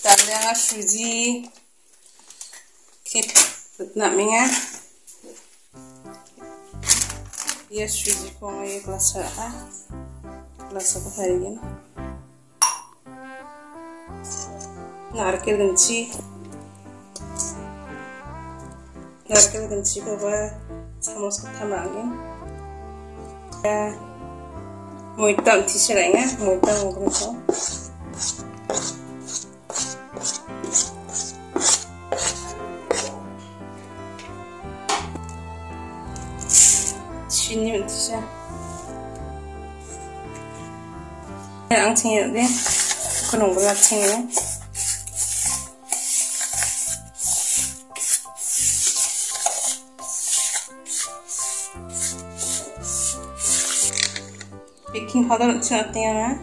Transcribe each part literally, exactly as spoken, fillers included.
Tanda suji kit namanya ya suji ko may klasa ha klasa ko harin narkel ganchi narkel ganchi ko ba samos ko tamangin ya moitam tisiranga moitam ngom ko Sini mentisya. Ang tingin din. Kunong berat tingin. Baking powder 넣지 않았대요.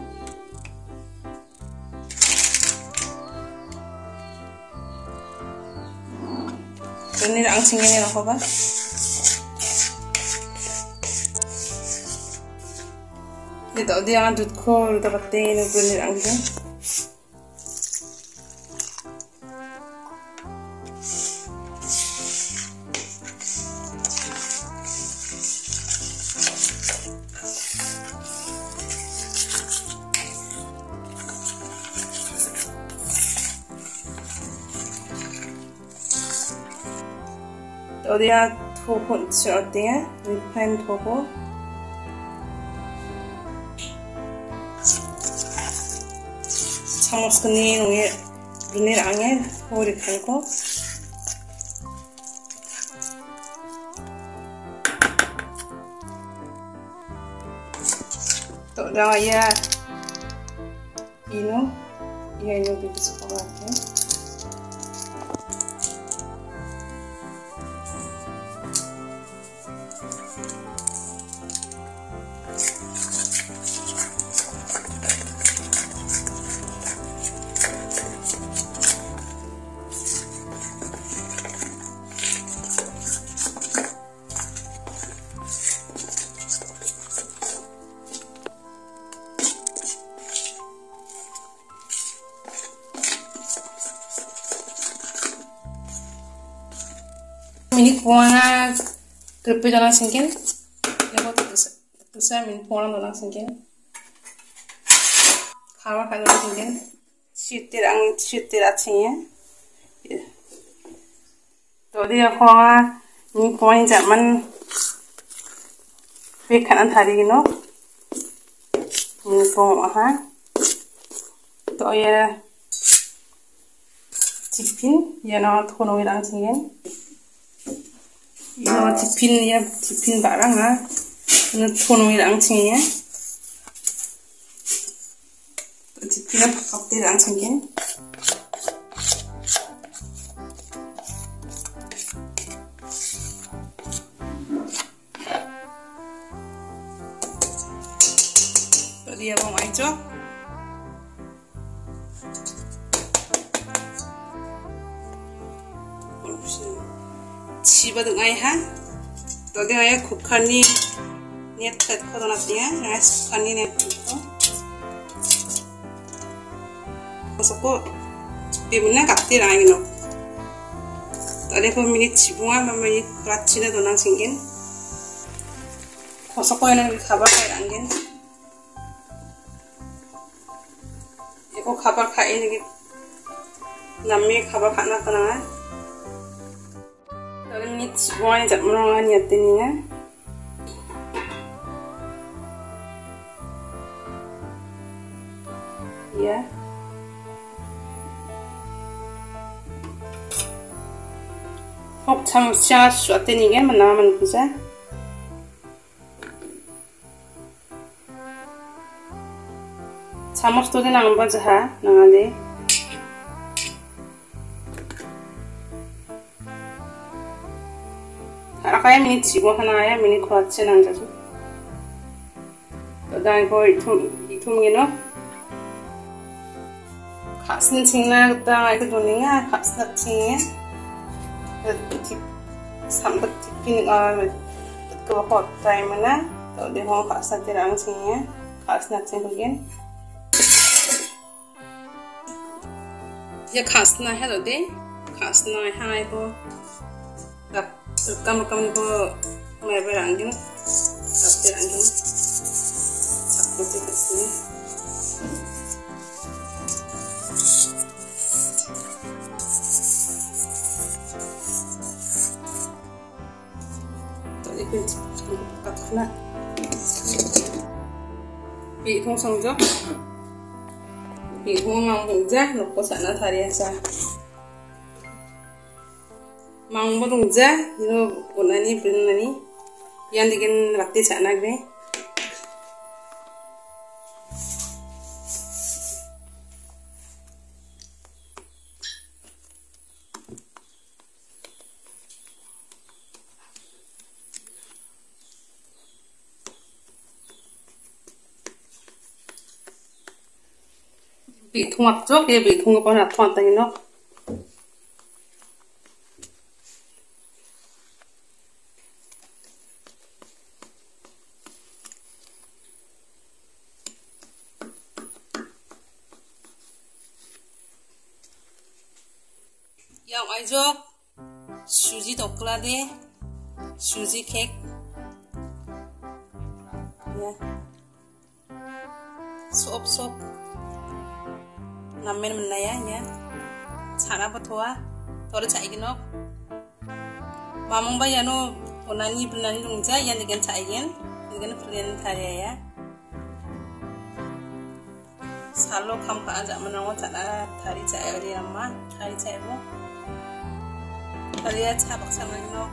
ini ang tingin ako ba? Dito di ang dud ko dapat din ubunir ang din. 어디야 도보 어때요? 리파인 도보 Samos kini nunggu bunyi angin, boleh kalko. Tuh dah ya, ino, ya ino di sekolah ya. Ini kuahnya keripik jangan singkin, ya kok terus terusnya ini kuahnya jangan singkin, kawa kawa jangan singkin, syutir ang syutir acinya, tadi aku kuah ini kuahnya zaman bekanan hari ini, ini kuah, tuh ya tipin, ya nak tuh nunggu jangan singkin. Ino tipin ya tipin barang ah, ino tono ilang tingnya, tipinnya pakai ilang tingin. Tadi ya bang aja. Siapa dengan ayah? Tadi ayah kukan ni niat kat kau nantinya, ayah kukan ni niat itu. Masukku, bibunnya kaptir lagi no. Tadi aku minit cibungan, minit peracina donang singkin. Masukku ini kabar kayak angin. Aku kabar kayak ini, nami kabar kayak apa ini semuanya tak menolong niat ini ya. Ya. Hok 참 siapa suatu ini kan mana mana bisa. Samos tu kan nang baca ha nang ada. Kaya minit sigo ha나야 minit kuatse nang jasu. Tadang ko itum itum gino. Khasn chingna tang ay kuduninga khasna chingya. Tip sambat tipin ah ko hot time na. To de ho khasna tirang chingya. Khasna ching hugen. ya khasna hai dode khasna hai ko rap rekam rekam ko mai berangin tapi angin seperti kesini tadi pun kat kena bị không xong dốc bị không mong bụng rác nó có sẵn là thải ra mong bụng bụng rác nó bụng này bụng này yang dikin rakti sana gre bị thùng ngập trước kia bị thùng ngập con là toàn tay nó yang ajo suji chocolate suji cake ya sop sop namen menaya ya sana patua tore chai gino mamong ba yano onani benani lungja yan digan chai gen digan perlian thare ya salo kham ka aja menango chana thari chai ri amma thari chai bo thari cha baksa mano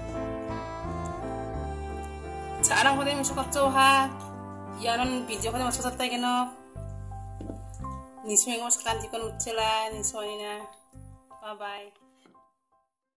charang hode mi sokapcho ha yanon video hode masuk satai geno nisme ngos kanti kon utela niswanina bye bye.